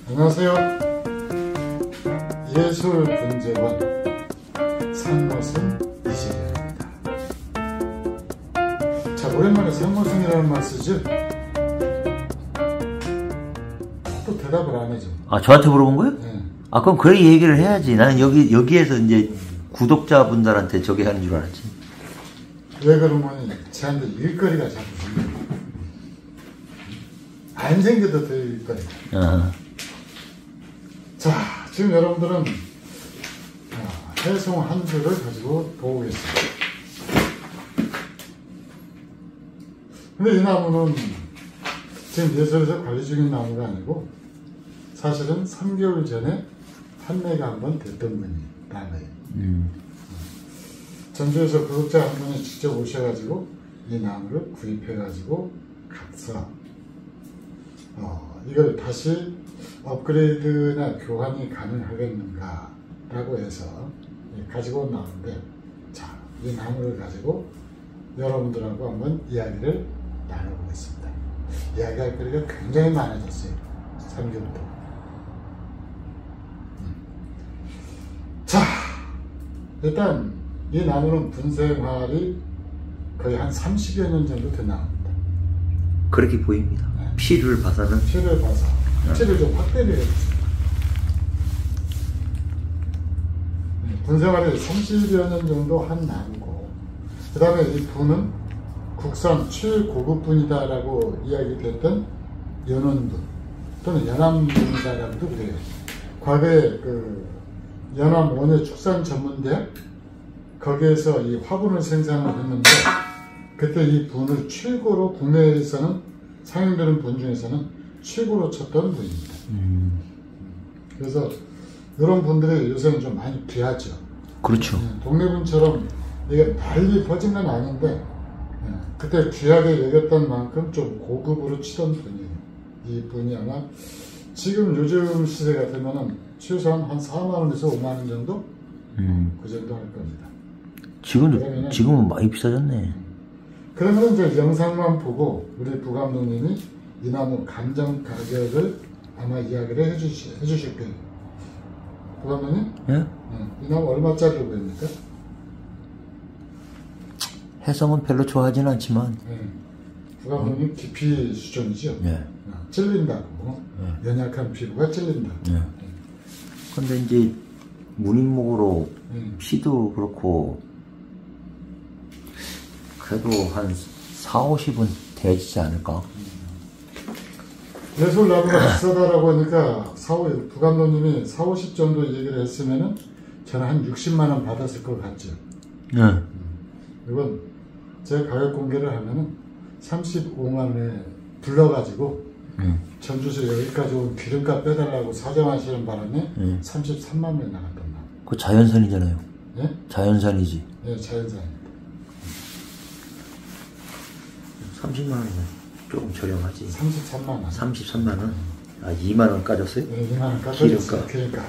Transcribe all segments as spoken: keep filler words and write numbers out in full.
안녕하세요. 예술분재원 상모승 이시련입니다. 자, 오랜만에 상모승이라는 말 쓰죠? 또 대답을 안 해줘. 아, 저한테 물어본 거예요? 네. 아, 그럼 그 얘기를 해야지. 나는 여기, 여기에서 이제 구독자분들한테 저기 하는 줄 알았지. 왜 그러면 쟤한테 일거리가 자꾸 생겨. 안 생겨도 될 일거리. 어. 자, 지금 여러분들은 해송 한 줄을 가지고 보고 계십니다. 근데 이 나무는 지금 예술에서 관리 중인 나무가 아니고 사실은 삼 개월 전에 판매가 한번 됐던 분이 나무예요. 음. 전주에서 구독자 한 분이 직접 오셔가지고 이 나무를 구입해가지고 가서 어, 이걸 다시 업그레이드나 교환이 가능하겠는가 라고 해서 가지고 온 나무인데, 자, 이 나무를 가지고 여러분들하고 한번 이야기를 나눠보겠습니다. 이야기할 거리가 굉장히 많아졌어요. 삼 개월부터. 음. 자, 일단 이 나무는 분생활이 거의 한 삼십여 년 정도 된 나무입니다. 그렇게 보입니다. 네. 피를 봐서는. 피를 봐서. 피를 좀 확대를 해주세요. 네, 분생활이 삼십여 년 정도 한 나무고, 그 다음에 이 분은 국산 최고급 분이다라고 이야기됐던 연원분 또는 연암분이다라고도 그래요. 과거에 그 연암 원예 축산 전문대학 거기에서 이 화분을 생산을 했는데, 그때 이 분을 최고로 국내에서는 상용되는 분 중에서는 최고로 쳤던 분입니다. 음. 그래서 이런 분들이 요새는 좀 많이 귀하죠. 그렇죠. 네, 동네 분처럼 이게 달리 퍼진 건 아닌데, 네, 그때 귀하게 여겼던 만큼 좀 고급으로 치던 분이에요. 이 분이 아마 지금 요즘 시세 같으면은 최소한 한 사만 원에서 오만 원 정도? 음. 그 정도 할 겁니다. 지금도, 지금은 많이 비싸졌네. 그러면 이제 영상만 보고 우리 부감독님이 이 나무 감정 가격을 아마 이야기를 해주시, 해주실 거예요. 부감독님? 예? 네. 이 나무 얼마짜리로 보입니까? 해성은 별로 좋아하진 않지만. 네. 부감독님 어? 깊이 수준이죠? 네. 어, 찔린다고. 네. 연약한 피부가 찔린다고. 네. 네. 근데 이제 무늬목으로 네. 피도 그렇고 그래도 한 사오십은 돼지지 않을까? 예술 나무가 비싸다라고 하니까 사오, 부감독님이 사오십 정도 얘기를 했으면은 저는 한 육십만 원 받았을 것 같죠. 네. 음. 이건 제가 가격 공개를 하면은 삼십오만 원에 불러가지고 음. 전주에서 여기까지 온 기름값 빼달라고 사정하시는 바람에 음. 삼십삼만 원에 나갔던 나무. 그거 자연산이잖아요. 예? 자연산이지. 예, 자연산입니다. 삼십만 원이면 조금 저렴하지. 삼십삼만 원. 삼십삼만 원? 아, 이만 원 까졌어요? 네, 이만 원 까졌어요. 그러니까.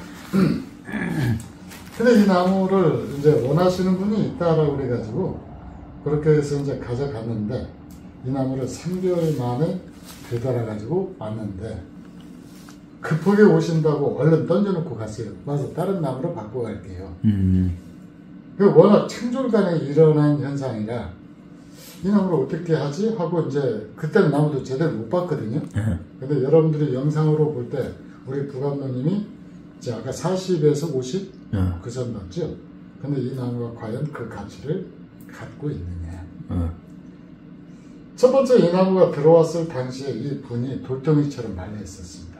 근데 이 나무를 이제 원하시는 분이 있다라고 그래가지고 그렇게 해서 이제 가져갔는데, 이 나무를 삼 개월 만에 되돌아가지고 왔는데, 급하게 오신다고 얼른 던져놓고 갔어요. 와서 다른 나무로 바꿔갈게요. 음. 그 워낙 창졸간에 일어난 현상이라 이 나무를 어떻게 하지? 하고 이제 그때는 나무도 제대로 못 봤거든요. 네. 근데 여러분들이 영상으로 볼 때 우리 부감독님이 이제 아까 사십에서 오십? 네. 그 선 맞죠? 근데 이 나무가 과연 그 가치를 갖고 있느냐. 네. 첫 번째 이 나무가 들어왔을 당시에 이 분이 돌덩이처럼 말려 있었습니다.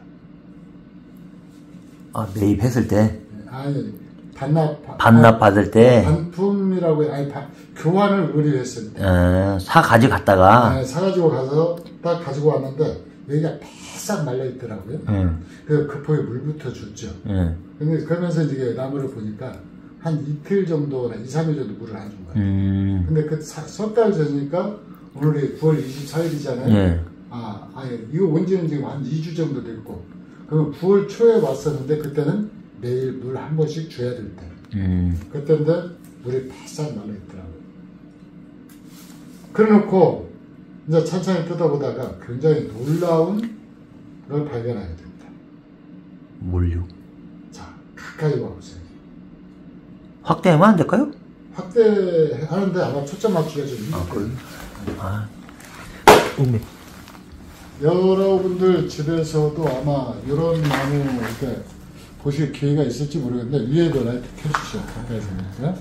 아, 매입했을 때? 아니, 반납, 반납 받을 때? 반품이라고, 아니, 반, 교환을 의뢰했을 때. 에, 사 가져갔다가? 네, 사 가지고 가서 딱 가지고 왔는데, 여기가 바싹 말려있더라고요. 음. 그래서 급하게 물부터 줬죠. 음. 근데 그러면서 이제 나무를 보니까 한 이틀 정도나 이, 삼 일 정도 물을 안 준 거예요. 음. 근데 그 석 달 전이니까 오늘이 구월 이십사일이잖아요. 네. 아, 아니, 이거 온지는 지금 한 이 주 정도 됐고, 그럼 구월 초에 왔었는데, 그때는 매일 물 한 번씩 줘야 될 때. 음. 그때인데, 물이 바싹 말려있더라고요. 그래 놓고, 이제 천천히 뜯어보다가 굉장히 놀라운 걸 발견하게 됩니다. 뭘요? 자, 가까이 와보세요. 확대하면 안 될까요? 확대하는데 아마 초점 맞추기가 좀 힘들 아, 거예요. 아, 오메. 여러분들 집에서도 아마 이런 나무 이렇게 보실 기회가 있을지 모르겠는데 위에도 라이트 켜주시죠. 가까이서. 네?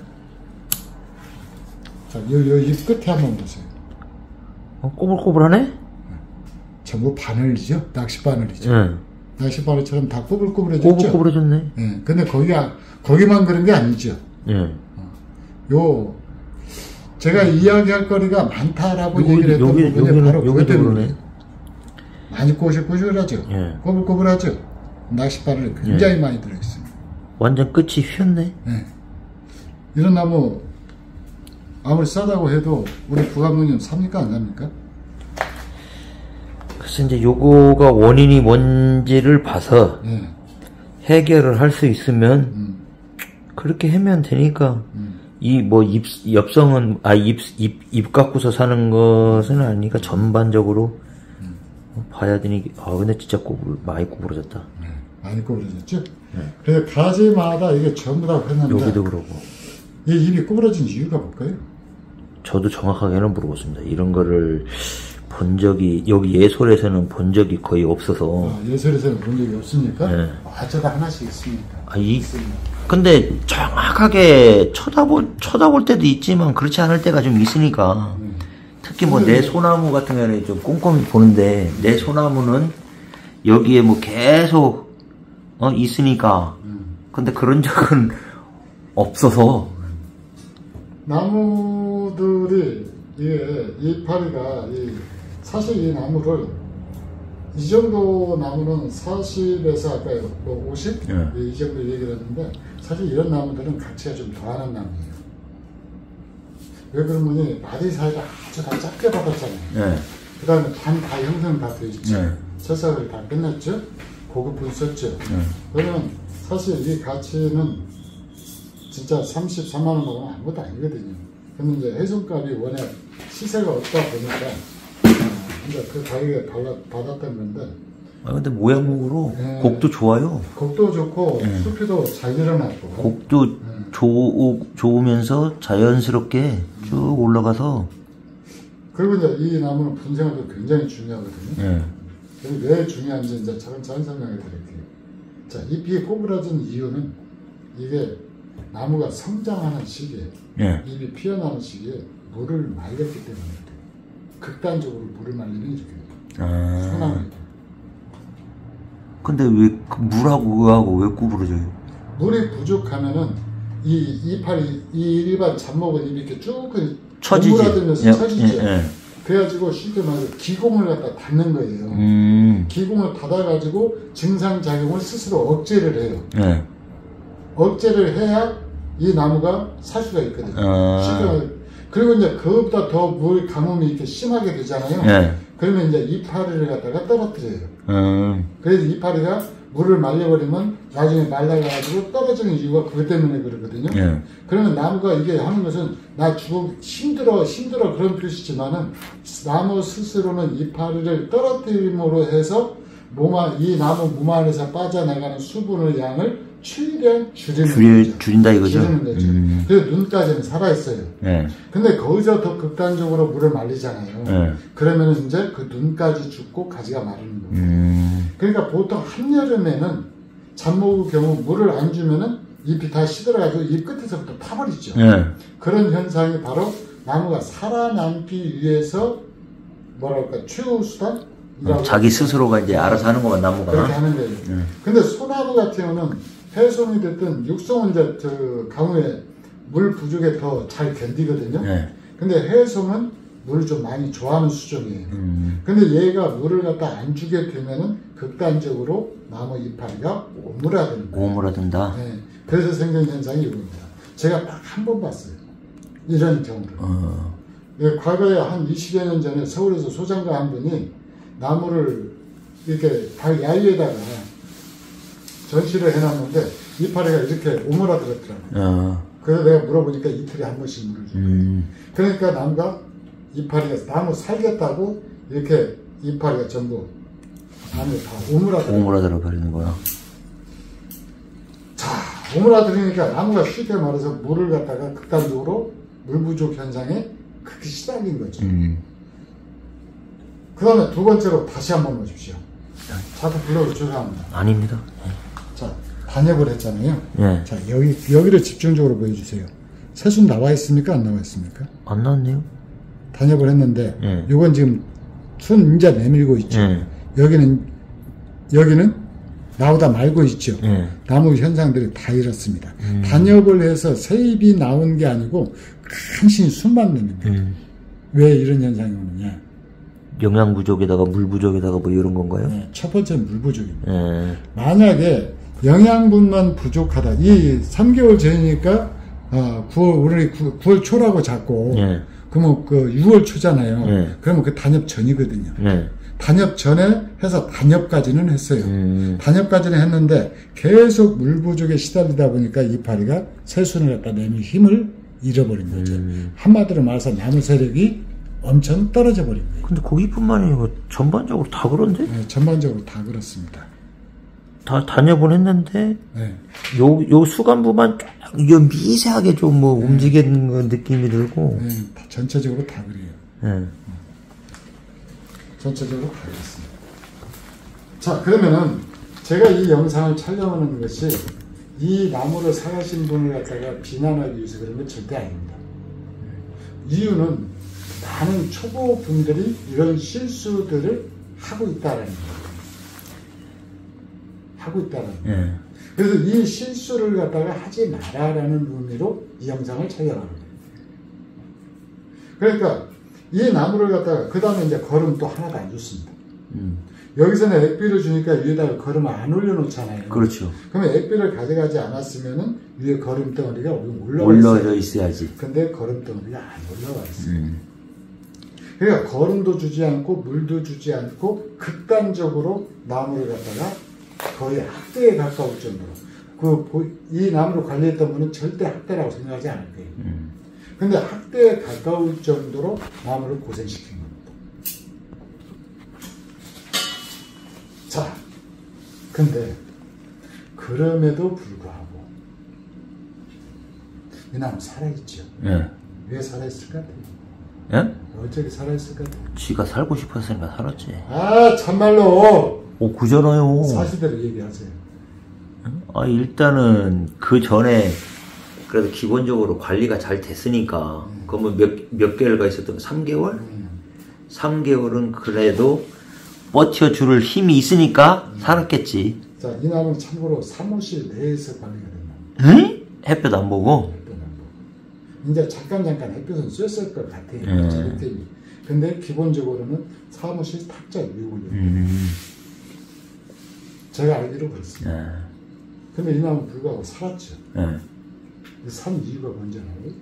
자, 요, 요, 이 끝에 한번 보세요. 어, 꼬불꼬불하네? 전부 바늘이죠? 낚시 바늘이죠? 예. 낚시 바늘처럼 다 꼬불꼬불해졌죠? 꼬불꼬불해졌네. 예. 근데 거기가, 거기만 그런 게 아니죠. 예. 요, 제가 이야기할 거리가 많다라고 여기, 얘기를 했던 여기, 부분이 여기는- 바로 그것 여기도 때문에 그러네. 많이 꼬실꼬실하죠? 예. 꼬불꼬불하죠? 낚시 바늘이 굉장히 많이 들어있습니다. 완전 끝이 휘었네. 예. 이런 나무, 아무리 싸다고 해도 우리 부감독님 삽니까 안 삽니까? 그래서 이제 요거가 원인이 뭔지를 봐서 예. 해결을 할 수 있으면 음, 그렇게 하면 되니까 음. 이 뭐 입 엽성은 아입입입 갖고서 사는 것은 아니니까 전반적으로 음. 봐야 되니. 아 근데 진짜 꼬불 많이 꼬부러졌다. 네, 많이 꼬부러졌죠? 네. 그래서 가지마다 이게 전부 다 했는데 여기도 그러고. 이 입이 꼬부러진 이유가 뭘까요? 저도 정확하게는 모르겠습니다. 이런 거를 본 적이 여기 예솔에서는 본 적이 거의 없어서. 아, 예술에서는 본 적이 없으니까 네. 어쩌다 하나씩 있습니다. 아, 이, 있습니다. 근데 정확하게 쳐다볼, 쳐다볼 때도 있지만 그렇지 않을 때가 좀 있으니까. 음. 특히 뭐 내 소나무 같은 경우는 좀 꼼꼼히 보는데 내 소나무는 여기에 뭐 계속 어, 있으니까. 음. 근데 그런 적은 없어서. 나무들이 이게 이파리가 이, 사실 이 나무를 이 정도 나무는 사십에서 아까 뭐 오십? 예. 이 정도 얘기를 했는데 사실 이런 나무들은 가치가 좀 더하는 나무예요. 왜 그러면 마디 사이가 아주 다 작게 받았잖아요. 예. 그 다음에 반 다 형성 다 되어 있죠. 네. 철사를 다 끝났죠. 고급분 썼죠. 네. 그러면 사실 이 가치는 진짜 삼십삼만 원 먹으면 아무것도 아니거든요. 근데 이제 해손값이 워낙 시세가 없다 보니까 어, 이제 그 가격에 받아, 받았던 건데 아, 근데 모양목으로 네. 곡도 좋아요. 곡도 좋고 네. 수피도 잘 일어났고 곡도 좋, 좋으면서 자연스럽게 쭉 올라가서. 그리고 이제 이 나무는 분생화도 굉장히 중요하거든요. 예. 그리고 왜 중요한지 이제 차근차근 설명해 드릴게요. 자, 잎이 꼬부라진 이유는 이게 나무가 성장하는 시기에 예. 잎이 피어나는 시기에 물을 말렸기 때문에 그래요. 극단적으로 물을 말리면 이렇게 돼요. 아. 소나무. 근데 왜 그 물하고 그하고 왜 구부러져요? 물이 부족하면은 이 이파리 이 일반 잡목은 잎이 이렇게 쭉 처지지. 오므라들면서 예, 처지죠. 예, 예. 그래가지고 쉽게 말해서 기공을 갖다 닫는 거예요. 음. 기공을 닫아가지고 증상작용을 스스로 억제를 해요. 예. 억제를 해야 이 나무가 살 수가 있거든요. 아. 쉽게 말해. 그리고 이제 그것보다 더 물 가뭄이 이렇게 심하게 되잖아요. 예. 그러면 이제 이파리를 갖다가 떨어뜨려요. 음. 그래서 이파리가 물을 말려버리면 나중에 말라가지고 떨어지는 이유가 그것 때문에 그러거든요. 예. 그러면 나무가 이게 하는 것은 나 죽어 힘들어 힘들어 그런 뜻이지만은 나무 스스로는 이파리를 떨어뜨림으로 해서 몸안 이 나무 몸 안에서 빠져나가는 수분의 양을 최대한 줄이는 줄이, 거죠. 줄인다 이거죠? 줄이는 거죠. 음. 그래서 눈까지는 살아있어요. 예. 근데 거기서 더 극단적으로 물을 말리잖아요. 예. 그러면 이제 그 눈까지 죽고 가지가 마르는 거예요. 음. 그러니까 보통 한여름에는 잡목의 경우 물을 안 주면은 잎이 다 시들어가지고 잎 끝에서부터 타버리죠. 예. 그런 현상이 바로 나무가 살아남기 위해서 뭐랄까 최후 수단? 어, 자기 스스로가 이제 알아서 하는 것만 나무가. 그렇게 하는 거예요. 예. 근데 소나무 같은 경우는 해송이 됐든 육송은 이제 저 강우에 물 부족에 더 잘 견디거든요. 예. 근데 해송은 물을 좀 많이 좋아하는 수종이에요. 음. 근데 얘가 물을 갖다 안 주게 되면은 극단적으로 나무 이파리가 오므라드는 거예요. 오므라든다. 네. 그래서 생긴 현상이 이겁니다. 제가 딱 한 번 봤어요. 이런 경우를. 어. 네, 과거에 한 이십여 년 전에 서울에서 소장가 한 분이 나무를 이렇게 달 야위에다가 전시를 해놨는데 이파리가 이렇게 오므라들었더라고요. 어. 그래서 내가 물어보니까 이틀에 한 번씩 물을 줘요. 음. 그러니까 나무가 이파리가 나무 살겠다고 이렇게 이파리가 전부 안에 다 오므라들어. 오므라들어 버리는 거야. 돌아들으니까 나무가 쉽게 말해서 물을 갖다가 극단적으로 물 부족 현상에 크게 시달린 거죠. 음. 그 다음에 두 번째로 다시 한번 보십시오. 자꾸 불러서 죄송합니다. 아닙니다. 자, 단엽을 했잖아요. 예. 자, 여기, 여기를 집중적으로 보여주세요. 새순 나와 있습니까? 안 나와 있습니까? 안 나왔네요. 단엽을 했는데, 예. 요건 지금 순 이제 내밀고 있죠. 예. 여기는, 여기는 나오다 말고 있죠. 예. 나무 현상들이 다 이렇습니다. 음. 단엽을 해서 세입이 나온 게 아니고, 간신히 숨만 내는 거예요. 음. 왜 이런 현상이 오느냐? 영양 부족에다가 물 부족에다가 뭐 이런 건가요? 네, 첫 번째 물 부족입니다. 예. 만약에 영양분만 부족하다. 이 삼 개월 전이니까 어, 구월 우리 구월 초라고 잡고 예. 그러면 그 유월 초잖아요. 예. 그러면 그 단엽 전이거든요. 예. 단엽 전에 해서 단엽까지는 했어요. 음. 단엽까지는 했는데 계속 물 부족에 시달리다 보니까 이파리가 새순을 갖다 내밀 힘을 잃어버린 거죠. 음. 한마디로 말해서 나무 세력이 엄청 떨어져 버린 거예요. 근데 거기뿐만이 아니고 전반적으로 다 그런데? 네, 전반적으로 다 그렇습니다. 다 단엽을 했는데 네. 요, 요 수간부만 좀, 요 미세하게 좀 뭐 네. 움직이는 그 느낌이 들고. 네, 다 전체적으로 다 그래요. 예. 전체적으로 다 그렇습니다. 자, 그러면은 제가 이 영상을 촬영하는 것이 이 나무를 사가신 분을 갖다가 비난하기 위해서 그런 건 절대 아닙니다. 이유는 많은 초보 분들이 이런 실수들을 하고 있다라는 거예요. 하고 있다는 거예요. 예. 그래서 이 실수를 갖다가 하지 마라라는 의미로 이 영상을 촬영하는 거예요. 그러니까 이 나무를 갖다가 그 다음에 이제 걸음 또 하나도 안 줬습니다. 음. 여기서는 액비를 주니까 위에다가 걸음을 안 올려놓잖아요. 그렇죠. 그러면 액비를 가져가지 않았으면은 위에 걸음 덩어리가 올라와 올려져 있어요. 있어야지. 근데 걸음 덩어리가 안 올라와 있어요. 음. 그러니까 걸음도 주지 않고 물도 주지 않고 극단적으로 나무를 갖다가 거의 학대에 가까울 정도로 그 이 나무를 관리했던 분은 절대 학대라고 생각하지 않을 거예요. 음. 근데 학대에 가까울 정도로 나무를 고생시킨 겁니다. 자, 근데 그럼에도 불구하고 이 나무 살아있죠. 예. 왜 살아있을 것 같아요? 예? 어떻게 살아있을 것 같아요? 지가 살고 싶었으니까 살았지. 아, 참말로 오, 그잖아요. 사실대로 얘기하세요. 아, 일단은 그 전에 그래도 기본적으로 관리가 잘 됐으니까, 음. 그러면 몇, 몇 개월가 있었던 삼 개월? 음. 삼 개월은 그래도 버텨줄 힘이 있으니까 음. 살았겠지. 자, 이 나무는 참고로 사무실 내에서 관리가 된다. 응? 햇볕 안 보고? 햇볕 안 보고. 이제 잠깐 잠깐 햇볕은 쐈을 것 같아요. 음. 자기 때문에. 근데 기본적으로는 사무실 탁자 위에 올려. 음. 제가 알기로 그렇습니다. 예. 근데 이 나무는 불구하고 살았죠. 예. 산 이유가 뭔지 알아요?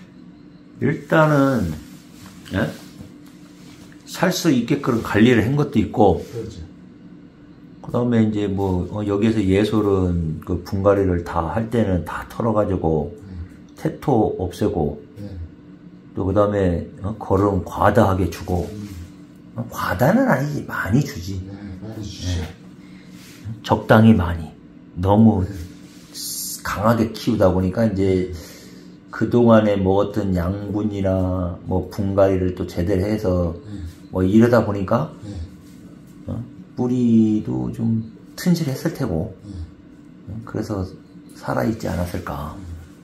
일단은, 예? 살 수 있게끔 관리를 한 것도 있고, 그렇죠. 그 다음에 이제 뭐, 어, 여기에서 예솔은 그 분갈이를 다 할 때는 다 털어가지고, 음. 태토 없애고, 네. 또 그 다음에 어, 걸음 과다하게 주고, 음. 어, 과다는 아니지, 많이 주지. 네, 많이 주시죠. 적당히 많이. 너무 강하게 키우다 보니까 이제 그동안에 먹었던 양분이나 뭐 분갈이를 또 제대로 해서 네. 뭐 이러다 보니까 네. 어? 뿌리도 좀 튼실했을 테고, 네. 어? 그래서 살아있지 않았을까.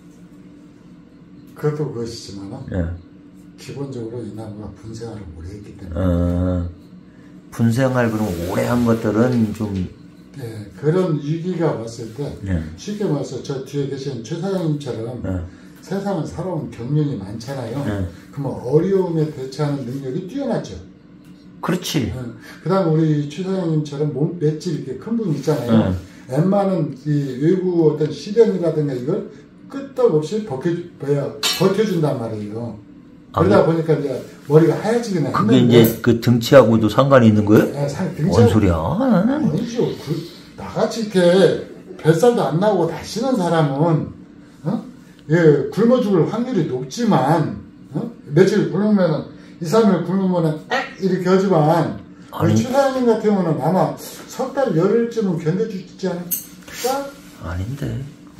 그것도 그것이지만 예. 기본적으로 이 나무가 분생활을 오래 했기 때문에 어, 분생활 그럼 오래 한 것들은 좀, 네, 그런 위기가 왔을 때 예. 쉽게 말해서 저 뒤에 계신 최 사장님처럼 예. 세상을 살아온 경륜이 많잖아요. 네. 그러면 어려움에 대처하는 능력이 뛰어나죠. 그렇지. 그 다음 우리 최 사장님처럼 몸 맷집 이렇게 큰 분 있잖아요. 네. 웬만한 이 외부 어떤 시련이라든가 이걸 끄떡없이 버텨, 뭐야, 버텨준단 말이에요. 그러다 아, 보니까 이제 머리가 하얘지긴 그게 했는데. 이제 그 등치하고도 상관이 있는 거예요? 네, 상, 뭔 등장, 소리야? 나는. 아니죠. 그, 나같이 이렇게 뱃살도 안 나오고 다시는 사람은, 어? 예, 굶어 죽을 확률이 높지만, 어? 며칠 굶으면은, 이, 삼 일 굶으면은, 악! 이렇게 하지만, 아니. 최 사장님 같은 경우는 아마 석 달, 열흘쯤은 견뎌주지 않을까? 아닌데.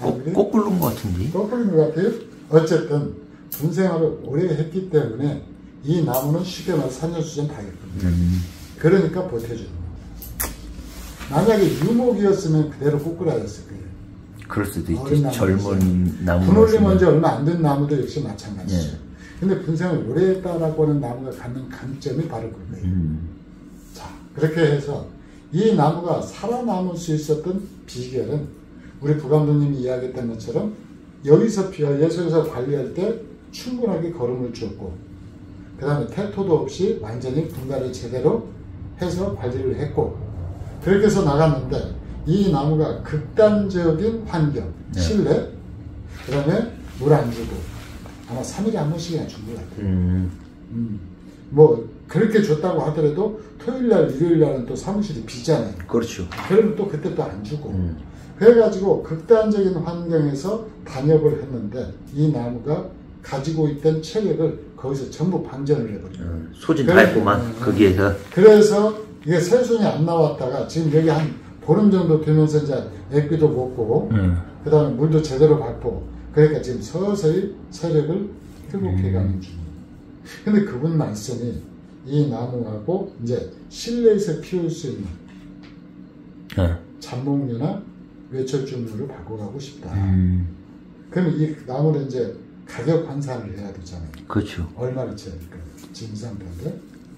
꼭, 꼭 끓는 것 같은데? 또 끓는 것 같아요? 어쨌든 분생활을 오래 했기 때문에 이 나무는 쉽게 말해서 산전수전 다 했거든요. 음. 그러니까 버텨주는 거예요. 만약에 유목이었으면 그대로 꼬꾸라졌을 거예요. 그럴 수도 어린 있지. 나무 젊은 나무. 분올림 지 얼마 안 된 나무도 역시 마찬가지죠. 예. 근데 분생을 오래 했다라고 하는 나무가 갖는 강점이 바로 그거예요. 음. 자, 그렇게 해서 이 나무가 살아남을 수 있었던 비결은 우리 부감독님이 이야기했던 것처럼 여기서 피어 예수에서 관리할 때 충분하게 걸음을 주었고 그 다음에 태토도 없이 완전히 분갈이 제대로 해서 관리를 했고 그렇게 해서 나갔는데 이 나무가 극단적인 환경, 네. 실내, 그 다음에 물 안 주고 아마 삼 일에 한 번씩이나 준 것 같아요. 음. 음. 뭐 그렇게 줬다고 하더라도 토요일날, 일요일날은 또 사무실이 비잖아요. 그렇죠. 그러면 또 그때 또 안 주고 음. 그래가지고 극단적인 환경에서 단협을 했는데 이 나무가 가지고 있던 체력을 거기서 전부 방전을 해버려요. 어, 소진 그래- 다 했구만. 음, 거기에서. 그래서 이게 새순이 안 나왔다가 지금 여기 한 보름 정도 되면서 이제 액비도 먹고 음. 그 다음에 물도 제대로 받고 그러니까 지금 서서히 체력을 회복해가는 음. 중이에요. 근데 그분 말씀이 이 나무하고 이제 실내에서 피울 수 있는 어. 잠목류나 외철쭉류를 바꿔가고 싶다. 음. 그러면 이 나무는 이제 가격 환산을 해야 되잖아요. 그렇죠. 얼마를 쳐야 될까요? 지금 상태인데.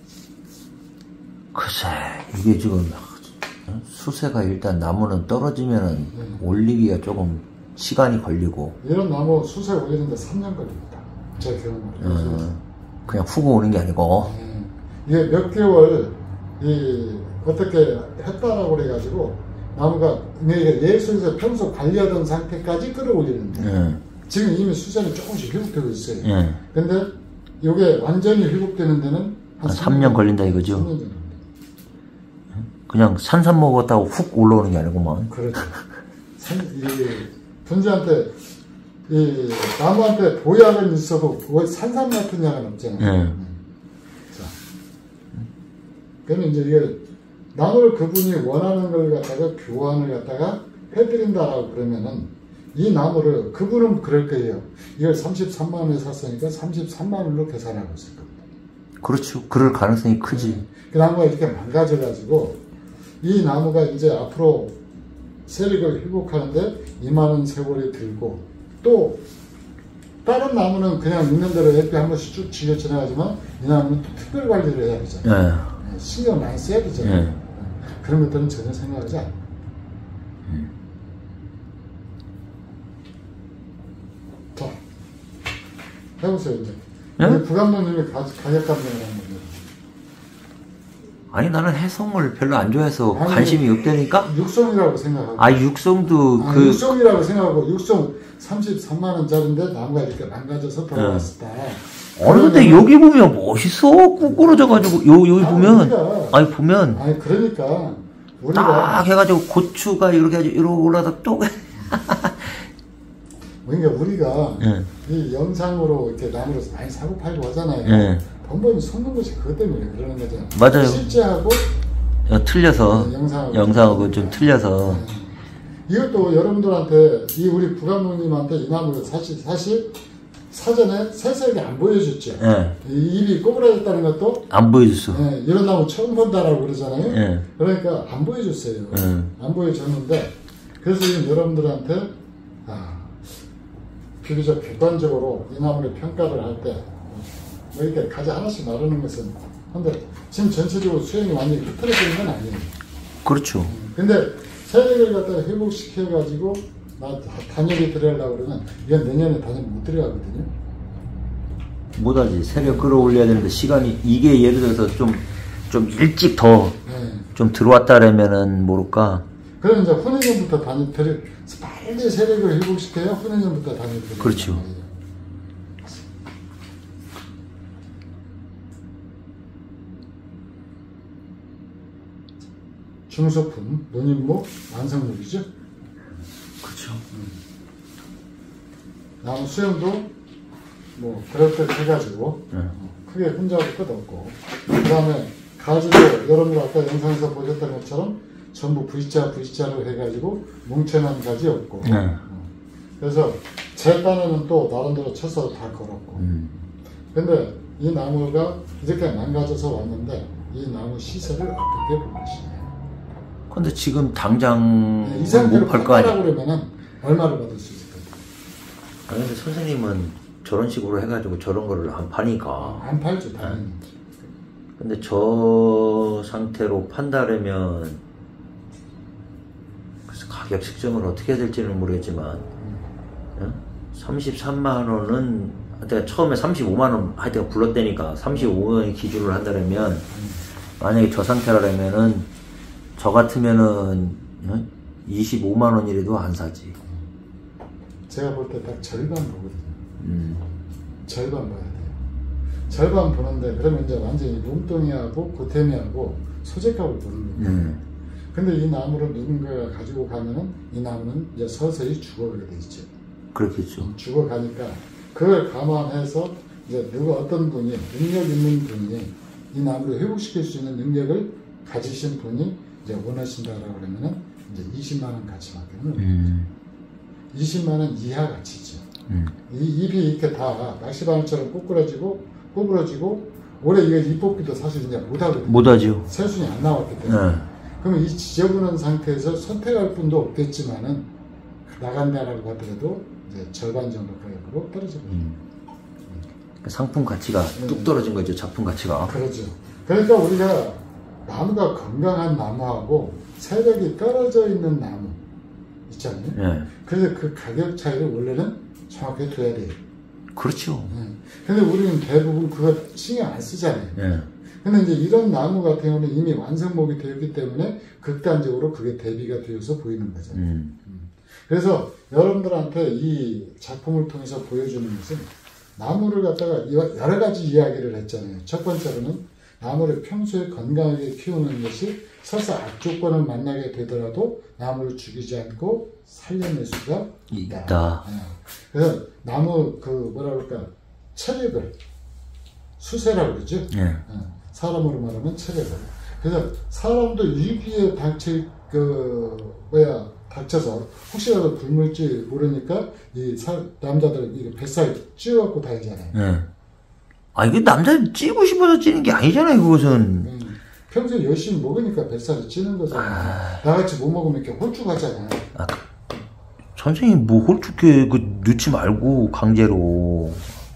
글쎄, 이게 지금 어? 수세가 일단 나무는 떨어지면은 네. 올리기가 조금 시간이 걸리고, 이런 나무 수세 올리는데 삼 년 걸립니다. 제 경험으로. 어, 그냥 후고 오는 게 아니고, 네. 이게 몇 개월 이 어떻게 했다라고 그래가지고 나무가 예수에서 평소 관리하던 상태까지 끌어올리는데 예, 지금 이미 수세는 조금씩 회복되고 있어요. 예. 근데 이게 완전히 회복되는 데는 한 한 삼 년 걸린다 이거죠? 삼 년 정도. 그냥 산삼 먹었다고 훅 올라오는 게 아니구만. 그렇죠. 산, 이 분지한테 이 나무한테 보약은 있어도 왜 산삼 같은 약은 없잖아요. 예. 음. 자, 그러면 이제 이게 나무를 그분이 원하는 걸 갖다가 교환을 갖다가 해드린다라고 그러면은 이 나무를 그분은 그럴 거예요. 이걸 삼십삼만 원에 샀으니까 삼십삼만 원으로 계산하고 있을 겁니다. 그렇죠. 그럴 가능성이 크지. 그 나무가 이렇게 망가져가지고 이 나무가 이제 앞으로 세력을 회복하는데 이만한 세월이 들고 또 다른 나무는 그냥 있는 대로 햇빛 한 번씩 쭉 지겨 지나가지만 이 나무는 또 특별 관리를 해야 되잖아요. 예. 신경 많이 써야 되잖아요. 예. 그런 것들은 전혀 생각하지 않아요. 음. 자, 해보세요 이제. 예? 이제 부감독님이 가, 가격 감정을 하는 거예요. 아니, 나는 해성을 별로 안 좋아해서 아니, 관심이 없다니까? 육성이라고 생각하고. 아, 육성도 아, 그, 육성이라고 생각하고 육성 삼십삼만 원짜리인데 나무가 이렇게 망가져서 돌아갔을 네. 때. 아니, 근데 여기 보면 멋있어. 구꾸러져가지고, 요, 여기 아, 보면, 그러니까. 아니, 보면, 아니 그러니까 우리가 딱 해가지고 고추가 이렇게 해가지고 이러고 올라다 또, 그러니까 우리가 예. 이 영상으로 이렇게 나무를 많이 사고 팔고 하잖아요. 예. 번번이 속는 것이 그것 때문에 그러는 거잖아요. 맞아요. 실제하고 어, 틀려서, 네, 영상하고 영상하고 좀 틀려서, 네. 이것도 여러분들한테 이 우리 부감독님한테 이 나무를 사실 사실 사전에 세세하게 안 보여줬죠. 예. 이 입이 꼬부라졌다는 것도 안 보여줬어. 예, 이런 나무 처음 본다라고 그러잖아요. 예. 그러니까 안 보여줬어요. 예. 안 보여줬는데 그래서 지금 여러분들한테 아, 비교적 객관적으로 이 나무를 평가를 할 때 뭐 이렇게 가지 하나씩 나누는 것은 한데 지금 전체적으로 수행이 완전히 흐트러지는 건 아니에요. 그렇죠. 근데 세력을 갖다가 회복시켜가지고 나 단열이 들어가려고 그러면 이건 내년에 단열 못 들어가거든요. 못하지. 세력 끌어올려야 되는데 시간이, 이게 예를 들어서 좀, 좀 일찍 더 좀 네. 들어왔다라면은 모를까. 그래서 이제 후내년부터 단열 들어 빨리 세력을 회복시켜야 후내년부터 단열 들어. 그렇죠. 중소품, 논임목, 완성목이죠. 그렇죠. 나무 수영도 뭐 그렇게 해가지고 네. 어, 크게 혼자할 것 없고 그 다음에 가지도 여러분들 아까 영상에서 보셨던 것처럼 전부 V자 V자로 해가지고 뭉쳐난 가지 없고 네. 어, 그래서 제 딴에는 또 나름대로 쳐서 다 걸었고. 음. 근데 이 나무가 이렇게 망가져서 왔는데 이 나무 시세를 어떻게 볼 것이냐. 근데 지금 당장 이 상태로 못 팔 거 아니야? 팔아라고 그러면은 얼마를 받을 수 있을까요? 아 근데 선생님은 저런 식으로 해가지고 저런 거를 안 파니까. 안 팔죠, 당연히. 근데 저 상태로 판다려면 그래서 가격 측정을 어떻게 해야 될지는 모르겠지만 어? 삼십삼만 원은 내가 처음에 삼십오만 원 하여튼 불렀다니까 삼십오만 원이 기준으로 한다면 만약에 저 상태라면은 저 같으면은 어? 이십오만 원이라도 안 사지. 제가 볼 때 딱 절반 보거든요. 음. 절반 봐야 돼요. 절반 보는데 그러면 이제 완전히 롱덩이하고 고태미하고 소재값을 보는 거예요. 음. 근데 이 나무를 누군가가 가지고 가면은 이 나무는 이제 서서히 죽어가게 돼 있죠. 그렇겠죠. 죽어가니까 그걸 감안해서 이제 누가 어떤 분이 능력 있는 분이 이 나무를 회복시킬 수 있는 능력을 가지신 분이 이제 원하신다라고 그러면은 이제 이십만 원 가치만큼은 음. 이십만 원 이하 가치죠. 음. 이 잎이 이렇게 다 낚시바늘처럼 꼬꾸라지고 꼬부러지고 올해 이거 잎 뽑기도 사실 이제 못하거든요. 못하죠. 새순이 안 나왔기 때문에. 네. 그러면 이 지저분한 상태에서 선택할 분도 없겠지만은 나간다라고 하더라도 이제 절반 정도 가격으로 떨어집니다. 음. 상품 가치가 네. 뚝 떨어진 거죠. 작품 가치가. 그렇죠. 그러니까 우리가 나무가 건강한 나무하고 세력이 떨어져 있는 나무 있잖아요. 네. 그래서 그 가격 차이를 원래는 정확히 둬야 돼요. 그렇죠. 네. 근데 우리는 대부분 그거 신경 안 쓰잖아요. 네. 근데 이제 이런 나무 같은 경우는 이미 완성목이 되었기 때문에 극단적으로 그게 대비가 되어서 보이는 거잖아요. 음. 그래서 여러분들한테 이 작품을 통해서 보여주는 것은 나무를 갖다가 여러 가지 이야기를 했잖아요. 첫 번째로는 나무를 평소에 건강하게 키우는 것이 설사 악조건을 만나게 되더라도 나무를 죽이지 않고 살려낼 수가 있다. 있다. 네. 그래서 나무 그 뭐라 그럴까 체력을 수세라고 그러죠. 네. 네. 사람으로 말하면 체력을. 그래서 사람도 위기에 닥칠 그 뭐야 닥쳐서 혹시라도 굶을지 모르니까 이 사, 남자들 이 뱃살 찌워갖고 다니잖아요. 네. 아 이게 남자 찌고 싶어서 찌는 게 아니잖아요. 그것은. 음, 평소에 열심히 먹으니까 뱃살이 찌는 거잖아요. 아... 나같이 못 먹으면 이렇게 홀쭉하잖아요. 아, 선생님 뭐 홀쭉해 그 넣지 말고 강제로.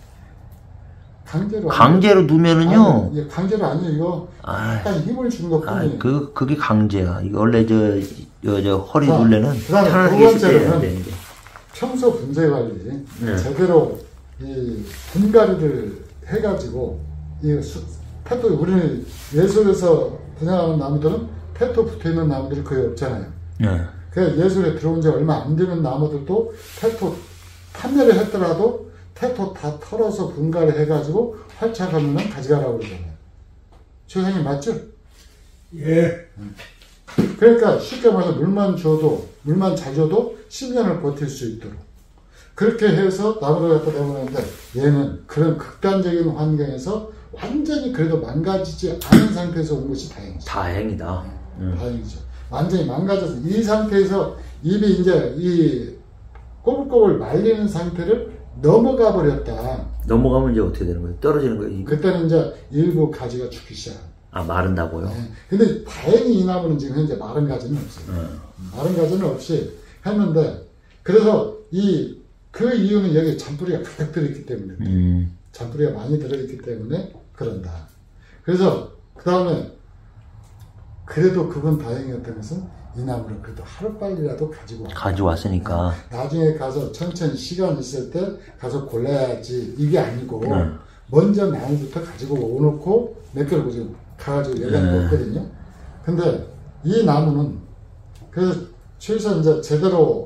강제로 강제로 두면은요. 아니, 이게 강제로 아니에요. 이거 약간 힘을 주는 것 아, 뿐이에요. 그 그게 강제야. 이거 원래 저 저 저 허리 자, 둘레는 그다음에 편하게 두 있을 때 해야 번째로는 되는데. 평소 분쇄 관리 네. 제대로 이 분갈이를 해가지고 이 수, 페토 우리는 예술에서 분양하는 나무들은 페토 붙어 있는 나무들이 거의 없잖아요. 네. 그 예술에 들어온 지 얼마 안 되는 나무들도 페토 판매를 했더라도 페토 다 털어서 분갈이 해가지고 활착하면 가져가라고 그러잖아요. 최선님 맞죠? 예. 그러니까 쉽게 말해서 물만 줘도 물만 잘 줘도 십 년을 버틸 수 있도록 그렇게 해서 나무를 갖다 내보내는데 얘는 그런 극단적인 환경에서 완전히 그래도 망가지지 않은 상태에서 온 것이 다행이죠. 다행이다. 네, 음. 다행이죠. 완전히 망가져서 이 상태에서 입이 이제 이 꼬불꼬불 말리는 상태를 넘어가 버렸다. 넘어가면 이제 어떻게 되는 거예요? 떨어지는 거예요? 그때는 이제 일부 가지가 죽기 시작. 아 마른다고요? 네. 근데 다행히 이 나무는 지금 현재 마른 가지는 없어요. 음. 마른 가지는 없이 했는데 그래서 이 그 이유는 여기 잔뿌리가 가득 들어있기 때문에 음. 잔뿌리가 많이 들어있기 때문에 그런다. 그래서 그 다음에 그래도 그건 다행이었던 것은 이 나무를 그래도 하루빨리라도 가지고 왔다. 가져왔으니까. 나중에 가서 천천히 시간 있을 때 가서 골라야지 이게 아니고 네. 먼저 나무부터 가지고 오놓고 몇 개를 지금 가가지고 여기다 네. 넣었거든요. 근데 이 나무는 그래서 최소한 이제 제대로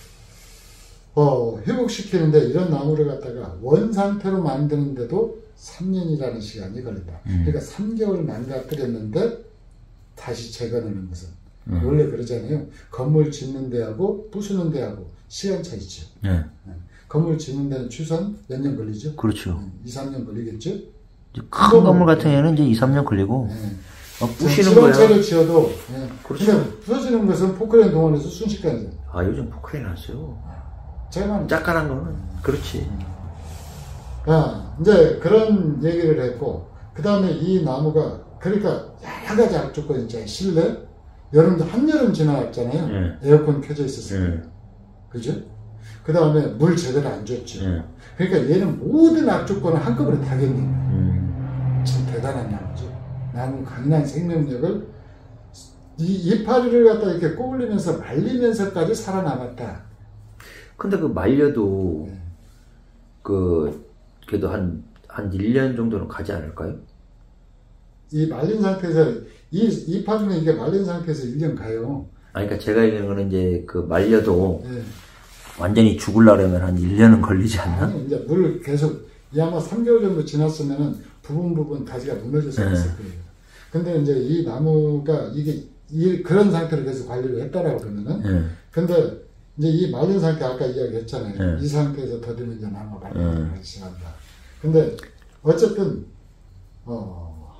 어, 회복시키는데 이런 나무를 갖다가 원 상태로 만드는데도 삼 년이라는 시간이 걸린다. 음. 그러니까 삼 개월 망가뜨렸는데 다시 재건하는 것은 음. 원래 그러잖아요. 건물 짓는 데하고 부수는 데하고 시간 차이죠. 네. 네. 건물 짓는 데는 최소한 몇 년 걸리죠? 그렇죠. 이, 삼 년 걸리겠죠? 큰 건물 같은 경우는 이제 이, 삼 년 걸리고. 네. 어, 부시는 거야. 지렁체를 지어도 네. 그렇죠. 그러니까 부서지는 것은 포크레인 동원해서 순식간이죠. 아 요즘 포크레인 안 써요. 쬐만 짝깔한 거는 그렇지. 아, 이제 그런 얘기를 했고, 그 다음에 이 나무가, 그러니까 여러 가지 악조건이 있잖아요. 실내, 여름도 한여름 지나갔잖아요. 예. 에어컨 켜져 있었어요. 예. 그죠? 그 다음에 물 제대로 안 줬죠. 예. 그러니까 얘는 모든 악조건을 한꺼번에 다 겪는 거예요. 음. 참 대단한 나무죠. 나무 강인한 생명력을, 이 이파리를 갖다 이렇게 꼬불리면서 말리면서까지 살아남았다. 근데 그 말려도, 네. 그, 그래도 한, 한 일 년 정도는 가지 않을까요? 이 말린 상태에서, 이 이파리는 이게 말린 상태에서 일 년 가요. 아니, 그러니까 제가 얘기하는 거는 이제 그 말려도 네. 완전히 죽으려면 한 일 년은 걸리지 않나? 아니, 이제 물 계속, 이 아마 삼 개월 정도 지났으면은 부분 부분 가지가 무너질 수 네. 있을 거예요. 근데 이제 이 나무가 이게, 이, 그런 상태로 계속 관리를 했다라고 그러면은, 예. 근데 이제 이 말린 상태 아까 이야기했잖아요. 네. 이 상태에서 더디면 이제 나무가 네. 말리기 시작한다. 근데 어쨌든 어,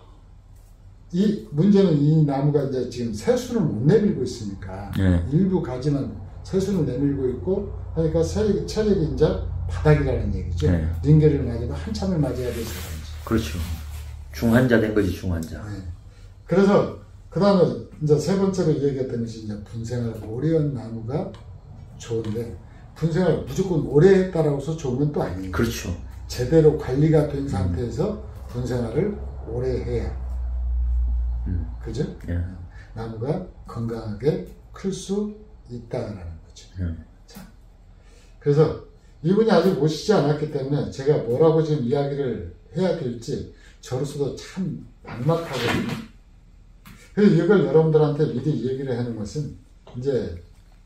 이 문제는 이 나무가 이제 지금 새순을 못 내밀고 있으니까 네. 일부 가지는 새순을 내밀고 있고 하니까 체력이, 체력이 이제 바닥이라는 얘기죠. 네. 링게를 맞아도 한참을 맞아야 되는 거지. 그렇죠. 중환자 된 거지, 중환자. 네. 그래서 그 다음에 이제 세 번째로 얘기했던 것이 이제 분생을 오래 한 나무가 좋은데, 분생을 무조건 오래 했다라고 해서 좋은 건 또 아니에요. 그렇죠. 제대로 관리가 된 상태에서 분생활을 오래 해야. 음. 그죠? 예. 나무가 건강하게 클 수 있다라는 거죠. 예. 자, 그래서 이분이 아직 오시지 않았기 때문에 제가 뭐라고 지금 이야기를 해야 될지 저로서도 참 막막하거든요. 그래서 이걸 여러분들한테 미리 얘기를 하는 것은 이제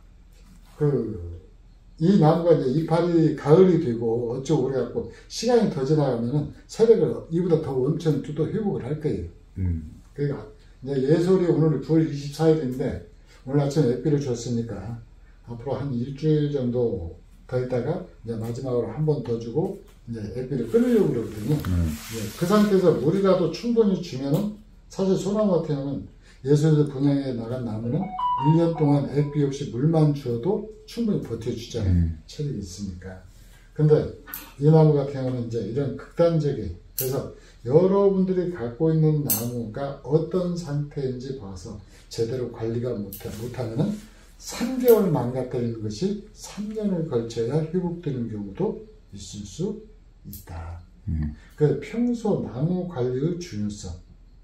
그 이 나무가 이제 이파리 가을이 되고 어쩌고 그래갖고 시간이 더 지나가면은 세력을 이보다 더 엄청 또 회복을 할 거예요. 음. 그러니까 이제 예솔이 오늘 구월 이십사일인데 오늘 아침 에피를 줬으니까 앞으로 한 일주일 정도 더 있다가 이제 마지막으로 한 번 더 주고 이제 에피를 끊으려고 그러거든요. 음. 예, 그 상태에서 물이라도 충분히 주면은 사실 소나무 같은 경우는 예술에서 분양해 나간 나무는 일 년 동안 에피 없이 물만 주어도 충분히 버텨주잖아요. 음. 체력이 있으니까. 근데 이 나무 같은 경우는 이제 이런 극단적인, 그래서 여러분들이 갖고 있는 나무가 어떤 상태인지 봐서 제대로 관리가 못하, 못하면은 삼 개월 망가뜨리는 것이 삼 년을 걸쳐야 회복되는 경우도 있을 수 있다. 음. 그 평소 나무 관리의 중요성,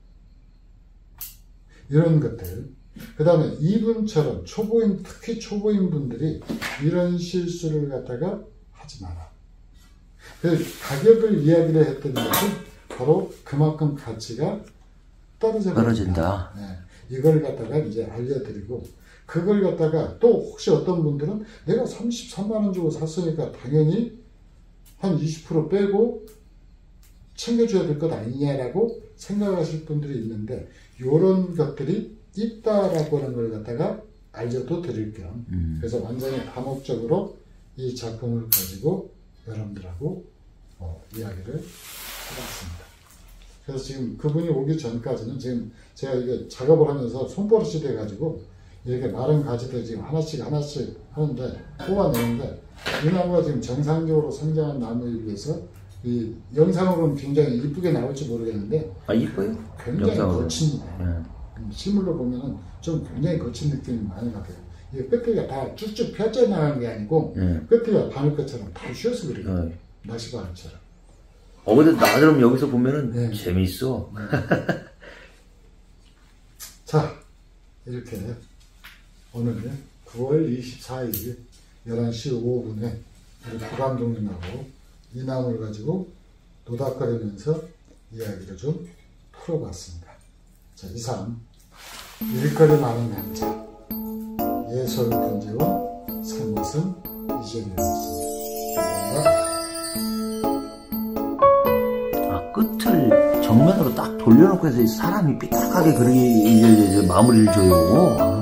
이런 것들. 그 다음에 이분처럼 초보인, 특히 초보인 분들이 이런 실수를 갖다가 하지 마라. 그 가격을 이야기를 했던 것은 바로 그만큼 가치가 떨어져 떨어진다. 네. 이걸 갖다가 이제 알려드리고, 그걸 갖다가 또 혹시 어떤 분들은 내가 삼십삼만 원 주고 샀으니까 당연히 한 이십 퍼센트 빼고 챙겨줘야 될 것 아니냐라고 생각하실 분들이 있는데, 이런 것들이 있다라고 하는 걸 갖다가 알려도 드릴 겸, 음. 그래서 완전히 다목적으로 이 작품을 가지고 여러분들하고 어, 이야기를 해봤습니다. 그래서 지금 그분이 오기 전까지는 지금 제가 이게 작업을 하면서 손버릇이 돼가지고 이렇게 마른 가지들 지금 하나씩 하나씩 하는데, 뽑아내는데, 이 나무가 지금 정상적으로 성장한 나무에 비해서 이 영상으로는 굉장히 이쁘게 나올지 모르겠는데, 아, 이뻐요? 굉장히 영상으로. 거칩니다. 예. 실물로 보면은 좀 굉장히 거친 느낌이 많이 나요. 이게 끝에가 다 쭉쭉 펴져 나가는 게 아니고, 예. 끝에가 바늘것처럼 다 쉬어서 그래요. 어. 나시바늘처럼. 어, 근데 나름 여기서 보면은 네. 재밌어. 자, 이렇게 오늘 구월 이십사일 열한 시 오 분에 우리 부감독님하고 이 나무를 가지고 노닥거리면서 이야기를 좀 풀어봤습니다. 자, 이상 일거리 많은 남자 예솔군지원 산모슨 이재명이었습니다. 아, 끝을 정면으로 딱 돌려놓고 해서 사람이 삐뚤하게 그렇게 이제, 이제 마무리를 줘요. 아.